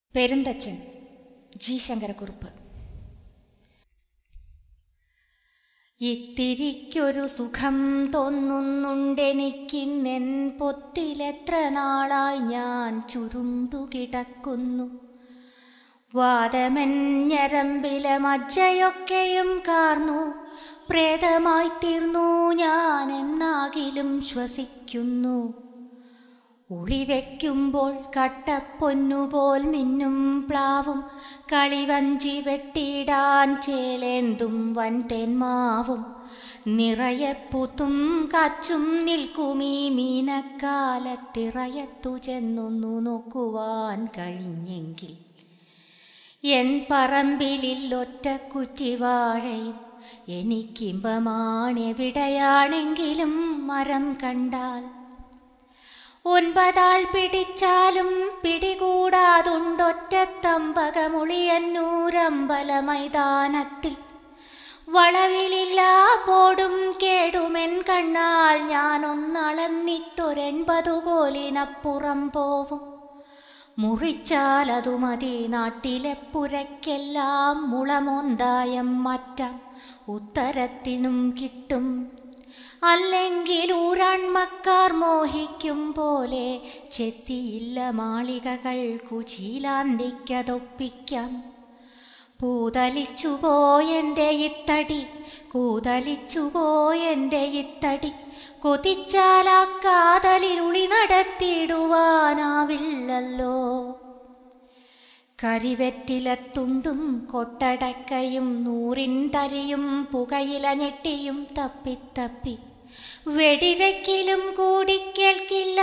Perunthachan G Sankara Kurup. ഇത്തിരിക്കൊരു സുഖം തോന്നുന്നുണ്ടെനിക്കിന്നെൻ പൊത്തിലെത്ര നാളായി ഞാൻ ചുരുണ്ടുകിടക്കുന്നു. വാതമെൻ ഞരമ്പിലെ മജ്ജയൊക്കെയും കാർന്നു പ്രേതമായി തീർന്നു ഞാൻ എന്നാകിലും ശ്വസിക്കുന്നു. ഉളിവെക്കുമ്പോൾ കട്ടപ്പൊന്നുപോൽ മിന്നും പ്ലാവും കളിവഞ്ചി വെട്ടിയിടാൻ ചേലേന്തും വൻതേന്മാവും നിറയെ പൂത്തും കച്ചും നിൽക്കുമീ മീനക്കാലത്തിറയത്തു ചെന്നൊന്നു നോക്കുവാൻ കഴിഞ്ഞെങ്കിൽ എൻ പറമ്പിലിൽ ഒറ്റ കുറ്റിവാഴയും എനിക്കിമ്പമാണെവിടെയാണെങ്കിലും മരം കണ്ടാൽ. 9 ആൾ പിടിച്ചാലും പിടികൂടാതുണ്ടൊറ്റത്തമ്പകമുളിയന്നൂരമ്പല മൈതാനത്തിൽ. വളവിലില്ലാ പോടും കേടുമെൻ കണ്ണാൽ ഞാനൊന്നളന്നിട്ടൊരു 80 കോലിനപ്പുറം പോവും. മുറിച്ചാലതു മതി നാട്ടിലെ പുരയ്ക്കെല്ലാം മുളമോന്തായം മാറ്റാം, ഉത്തരത്തിനും കിട്ടും. അല്ലെങ്കിൽ ഊരാൺമക്കാർ മോഹിക്കും പോലെ ചെത്തിയില്ല മാളികകൾക്കു ചീലാന്തിക്കതൊപ്പിക്കാം. പൂതലിച്ചുപോയെൻ്റെ ഇത്തടി, കൂതലിച്ചുപോയെൻ്റെ ഇത്തടി, കൊതിച്ചാലാ കാതലിലുളി നടത്തിയിടുവാനാവില്ലല്ലോ. കരിവെറ്റിലത്തുണ്ടും കൊട്ടടക്കയും 100 തരിയും പുകയില ഞെട്ടിയും തപ്പിത്തപ്പി വെടിവെക്കിലും കൂടി കേൾക്കില്ല.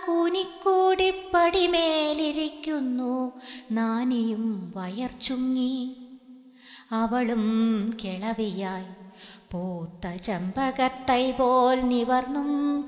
കൂനിക്കൂടിപ്പടിമേലിരിക്കുന്നു നാനിയും വയർച്ചുങ്ങി. അവളും കിളവിയായി പൂത്ത ചെമ്പകത്തൈ പോൽ നിവർന്നും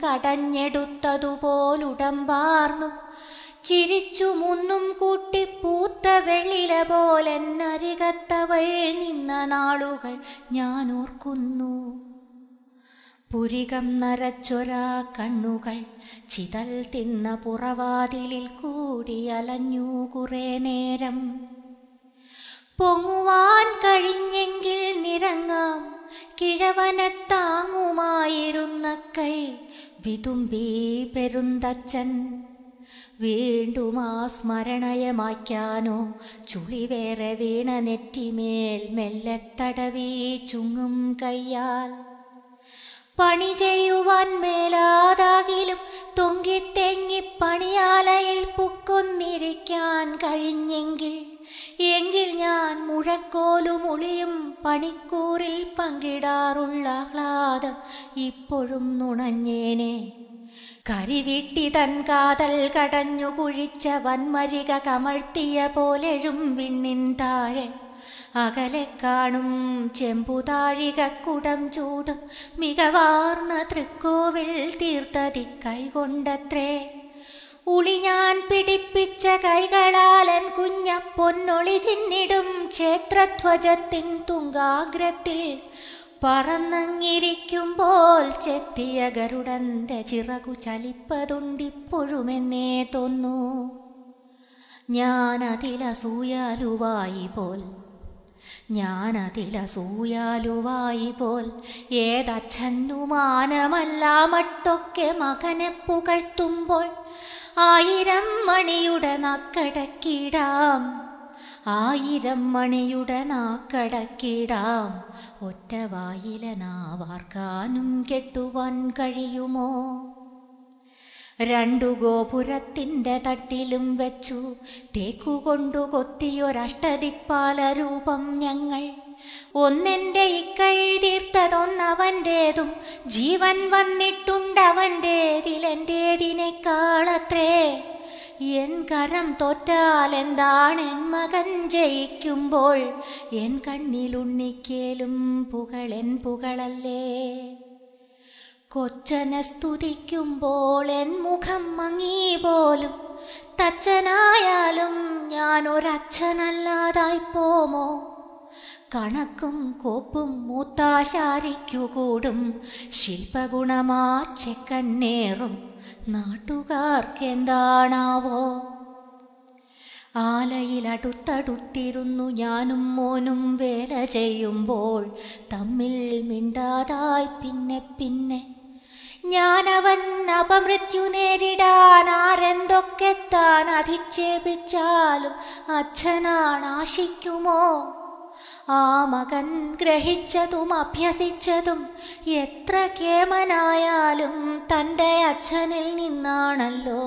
കടഞ്ഞെടുത്തതുപോലുടമ്പാർന്നും ചിരിച്ചു മുന്നും കൂട്ടി പൂത്ത വെള്ളില പോലെന്നരികത്തവൾ നിന്ന നാളുകൾ ഞാൻ ഓർക്കുന്നു. പുരികം നരച്ചൊരാ കണ്ണുകൾ ചിതൽ തിന്ന പുറവാതിലിൽ കൂടി അലഞ്ഞു കുറേ നേരം. പൊങ്ങുവാൻ കഴിഞ്ഞെങ്കിൽ നിരങ്ങാം കിഴവനെ താങ്ങുമായിരുന്ന കൈ വിതുമ്പി പെരുന്തച്ചൻ. വീണ്ടും ആ സ്മരണയെ മായ്ക്കാനോ ചുളിവേറെ വീണ നെറ്റിമേൽ മെല്ലെ തടവി ചുങ്ങും കയ്യാൽ. പണി ചെയ്യുവാൻ മേലാതാകിലും തൊങ്കിത്തെങ്ങി പണിയാലയിൽ പുക്കൊന്നിരിക്കാൻ കഴിഞ്ഞെങ്കിൽ എങ്കിൽ ഞാൻ മുഴക്കോലും ഉളിയും പണിക്കൂറിൽ പങ്കിടാറുള്ള ആഹ്ലാദം ഇപ്പോഴും നുണഞ്ഞേനെ. കരിവീട്ടി തൻ കാതൽ കടഞ്ഞു കുഴിച്ച വൻമരിക കമഴ്ത്തിയ പോലെഴും വിണ്ണിൻ താഴെ അകലെ കാണും ചെമ്പുതാഴികക്കുടം ചൂടും മികവാർന്ന തൃക്കോവിൽ തീർത്തതി കൈകൊണ്ടത്രേ. ഉളി ഞാൻ പിടിപ്പിച്ച കൈകളാലൻ കുഞ്ഞ പൊന്നൊളി ചിന്നിടും ക്ഷേത്രധ്വജത്തിൻ തുങ്കാഗ്രത്തിൽ പറന്നങ്ങിരിക്കുമ്പോൾ ചെത്തിയ ഗരുഡന്റെ ചിറകു ചലിപ്പതുണ്ടിപ്പോഴുമെന്നേ തോന്നു. ഞാനതിലസൂയാലുവായി പോൽ ഏതച്ഛനുമാനമല്ല മട്ടൊക്കെ മകനെ പുകഴ്ത്തുമ്പോൾ 1000 മണിയുടെ നാക്കടക്കിടാം, 1000 മണിയുടെ നാക്കടക്കിടാം. ഒറ്റ വായിലെ നാവാർക്കാനും കെട്ടുവാൻ കഴിയുമോ? 2 ഗോപുരത്തിൻ്റെ തട്ടിലും വെച്ചു തേക്കുകൊണ്ടു കൊത്തിയൊരഷ്ടദിക്പാല രൂപം ഞങ്ങൾ. ഒന്നെൻ്റെ ഇക്കൈ തീർത്തതൊന്നവൻ്റേതും ജീവൻ വന്നിട്ടുണ്ടവൻ്റേതിലെൻ്റേതിനേക്കാളത്രേ. എൻ കരം തോറ്റാൽ എന്താണെൻ മകൻ ജയിക്കുമ്പോൾ എൻ കണ്ണിലുണ്ണിക്കേലും പുകളെൻ പുകളല്ലേ. കൊച്ചനെ സ്തുതിക്കുമ്പോൾ എൻ മുഖം മങ്ങി പോലും തച്ചനായാലും ഞാനൊരച്ഛനല്ലാതായിപ്പോമോ? കണക്കും കോപ്പും മൂത്താശാരിക്കുകൂടും ശില്പഗുണമാ ചെക്കന്നേറും നാട്ടുകാർക്കെന്താണാവോ? ആലയിലടുത്തടുത്തിരുന്നു ഞാനും മോനും വേല ചെയ്യുമ്പോൾ തമ്മിൽ മിണ്ടാതായി പിന്നെ പിന്നെ. ഞാനവൻ അപമൃത്യു നേരിടാൻ ആരെന്തൊക്കെ താൻ അധിക്ഷേപിച്ചാലും അച്ഛനാണാശിക്കുമോ? ആ മകൻ ഗ്രഹിച്ചതും അഭ്യസിച്ചതും എത്ര കേമനായാലും തൻ്റെ അച്ഛനിൽ നിന്നാണല്ലോ.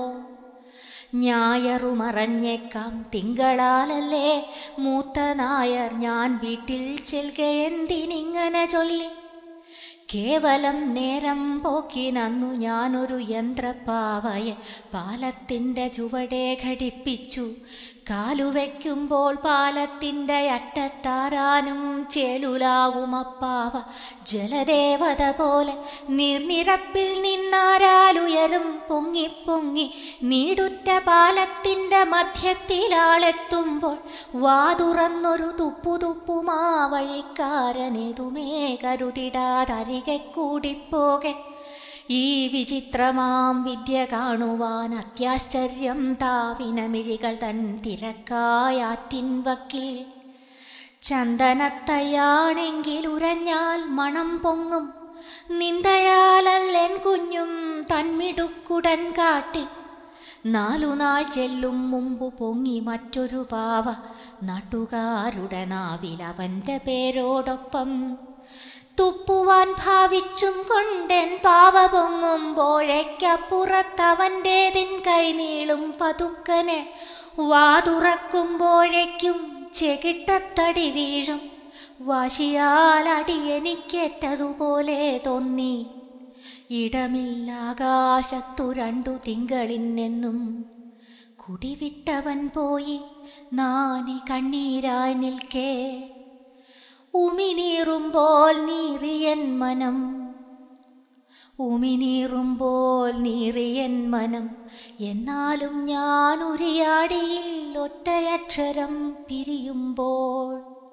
ഞായറുമറഞ്ഞേക്കാം തിങ്കളാലല്ലേ മൂത്ത നായർ ഞാൻ വീട്ടിൽ ചെൽകയെന്തിനിങ്ങനെ ചൊല്ലി. കേവലം നേരം പോക്കിനന്നു ഞാനൊരു യന്ത്രപ്പാവയെ പാലത്തിൻ്റെ ചുവടെ ഘടിപ്പിച്ചു. കാലുവയ്ക്കുമ്പോൾ പാലത്തിൻ്റെ അറ്റത്താരാനും ചേലുലാവുമപ്പാവ ജലദേവത പോലെ നീർനിരപ്പിൽ നിന്നാരാലുയരും പൊങ്ങിപ്പൊങ്ങി. നീടുറ്റ പാലത്തിൻ്റെ മധ്യത്തിലാളെത്തുമ്പോൾ വാതുറന്നൊരു തുപ്പുതുപ്പുമാ വഴിക്കാരനേതുമേ കരുതിടാതരികെ കൂടിപ്പോകെ. ഈ വിചിത്രമാം വിദ്യ കാണുവാൻ അത്യാശ്ചര്യം താവിനമിഴികൾ തൻ തിരക്കായാറ്റിൻ വക്കിൽ. ചന്ദനത്തയ്യാണെങ്കിൽ ഉരഞ്ഞാൽ മണം പൊങ്ങും, നിന്ദയാലല്ലെൻ കുഞ്ഞും തന്മിടുക്കുടൻ കാട്ടി. 4 നാൾ ചെല്ലും മുമ്പ് പൊങ്ങി മറ്റൊരു പാവ, നാട്ടുകാരുടെ നാവിൽ അവൻ്റെ പേരോടൊപ്പം. തുപ്പുവാൻ ഭാവിച്ചും കൊണ്ടെൻ പാവ പൊങ്ങുമ്പോഴേക്കപ്പുറത്തവൻ്റേതിൻ കൈനീളും പതുക്കനെ. വാതുറക്കുമ്പോഴേക്കും ചെകിട്ടത്തടി വീഴും. വാശിയാലടി എനിക്കേറ്റതുപോലെ തോന്നി. ഇടമില്ലാകാശത്തു 2 തിങ്കളിനെന്നും കുടിവിട്ടവൻ പോയി നാനി കണ്ണീരായി നിൽക്കേ. ഉമിനീറുമ്പോൾ നീറിയൻ മനം, ഉമിനീറുമ്പോൾ നീറിയൻ മനം. എന്നാലും ഞാൻ ഉരിയാടിയിൽ ഒറ്റയക്ഷരം പിരിയുമ്പോൾ.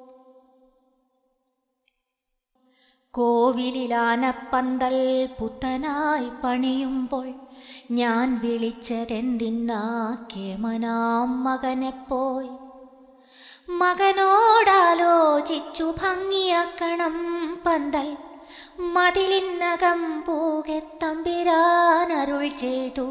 കോവിലിലാനപ്പന്തൽ പുത്തനായി പണിയുമ്പോൾ ഞാൻ വിളിച്ചതെന്തിനാ കേമനാം മകനെപ്പോയി. മകനോടാലോചിച്ചു ഭംഗിയാക്കണം പന്തൽ, മതിലിനകം പോകെ തമ്പിരാൻ അരുൾ ചെയ്തു.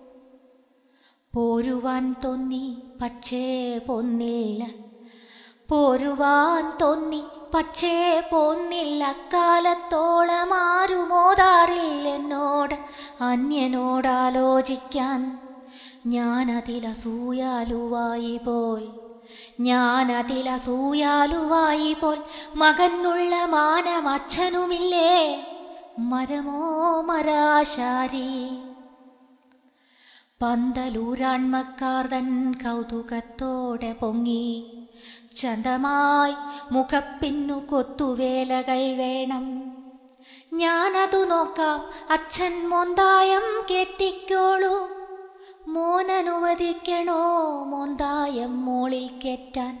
പോരുവാൻ തോന്നി പക്ഷേ പോന്നില്ല, പോരുവാൻ തോന്നി പക്ഷേ പോന്നില്ല. കാലത്തോളം ആരുമോതാറില്ല എന്നോട് അന്യനോടാലോചിക്കാൻ. ഞാനതിലസൂയാലുവായി പോൽ, ഞാനതിലസൂയാലുവായി പോൽ. മകനുള്ള മാനം അച്ഛനുമില്ലേ, മരമോ മരാശാരി. പന്തലൂരാൺമക്കാർ തൻ കൗതുകത്തോടെ പൊങ്ങി. ചന്തമായി മുഖപ്പിന്നു കൊത്തുവേലകൾ വേണം. ഞാനതു നോക്കാം, അച്ഛൻ മോന്തായം കെട്ടിക്കോളൂ. മോനനുവദിക്കണോ മോന്തായം മോളിൽ കെറ്റാൻ.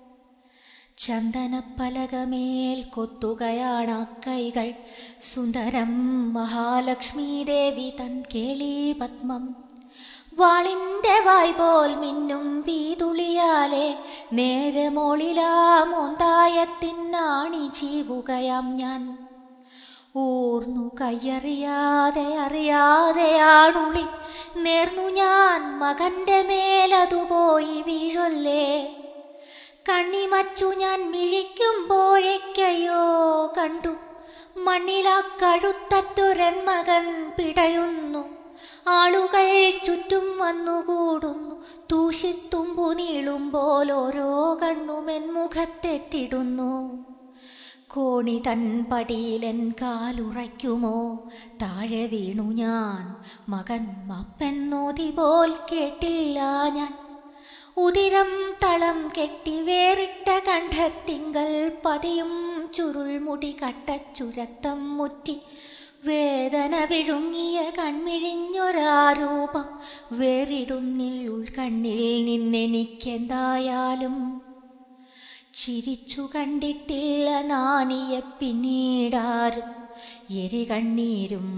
ചന്ദനപ്പലകമേൽ കൊത്തുകയാണ് കൈകൾ. സുന്ദരം മഹാലക്ഷ്മി ദേവി തൻ കേളി പത്മം. വാളിൻ്റെ വായ് പോൽ മിന്നും വീതുളിയാലെ നേരെ മോളിലാ മോന്തായത്തിനാണി ചീവുകയാം ഞാൻ. ഊർന്നു കയ്യറിയാതെ അറിയാതെയാണുളി നേർന്നു ഞാൻ മകൻ്റെ മേലതു പോയി വീഴൊല്ലേ. കണ്ണിമച്ചു ഞാൻ മിഴിക്കുമ്പോഴേക്കയ്യോ കണ്ടു, മണ്ണിലാ കഴുത്തറ്റൊരൻ മകൻ പിടയുന്നു. ആളുകൾ ചുറ്റും വന്നുകൂടുന്നു. തൂശിത്തുമ്പു നീളുമ്പോൾ ഓരോ കണ്ണുമെൻ മുഖത്തെറ്റിടുന്നു. കോണി തൻ പടിയിലെൻ കാലുറയ്ക്കുമോ, താഴെ വീണു ഞാൻ. മകൻ മപ്പെന്നോതി പോൽ കേട്ടില്ല ഞാൻ. ഉതിരം തളം കെട്ടി വേറിട്ട കണ്ഠത്തിങ്കൽ പതിയും ചുരുൾമുടി കട്ടച്ചു രക്തം മുറ്റി. വേദന വിഴുങ്ങിയ കൺമിഴിഞ്ഞൊരാരൂപം വേറിടുന്നിൽ ഉൾക്കണ്ണിൽ നിന്നെനിക്കെന്തായാലും. ചിരിച്ചു കണ്ടിട്ടില്ല നാനിയെ പിന്നീടാരും. എരികണ്ണീരും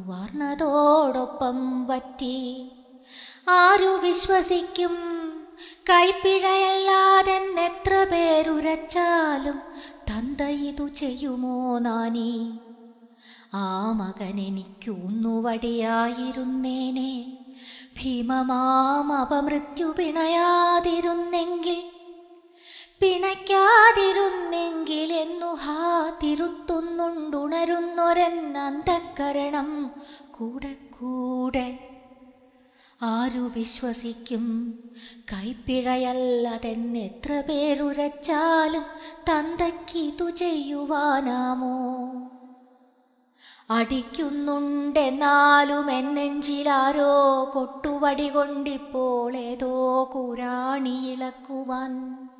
വാർന്നതോടൊപ്പം വറ്റി. ആരു വിശ്വസിക്കും കൈപ്പിഴയല്ലാതെന്നെത്ര പേരുരച്ചാലും തന്ത ഇതു ചെയ്യുമോ നാനീ? ആ മകനെനിക്കൊന്നുവടിയായിരുന്നേനെ, ഭീമമാം അപമൃത്യു പിണയ്ക്കാതിരുന്നെങ്കിൽ എന്നു തിരുത്തുന്നുണ്ടുണരുന്നൊരന്തഃകരണം കൂടെ കൂടെ. ആരു വിശ്വസിക്കും കൈപ്പിഴയല്ലതെന്നെത്ര പേരുരച്ചാലും തന്തയ്ക്കിതു ചെയ്യുവാനാമോ? അടിക്കുന്നുണ്ടെന്നാലും എന്നെഞ്ചിലാരോ കൊട്ടുവടി കൊണ്ടിപ്പോൾ ഏതോ കുരാണി ഇളക്കുവാൻ.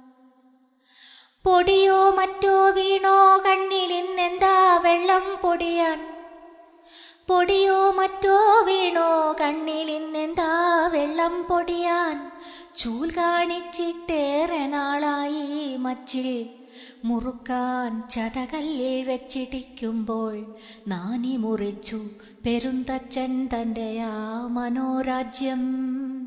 പൊടിയോ മറ്റോ വീണോ കണ്ണിലിന്നെന്താ വെള്ളം പൊടിയാൻ? പൊടിയോ മറ്റോ വീണോ കണ്ണിലിന്നെന്താ വെള്ളം പൊടിയാൻ? ചൂൽ കാണിച്ചിട്ടേറെ നാളായി മച്ചിൽ മുറുക്കാൻ ചതകല്ലിൽ വെച്ചിടിക്കുമ്പോൾ നാനി മുറിച്ചു പെരുന്തച്ചൻ തൻ്റെ ആ മനോരാജ്യം.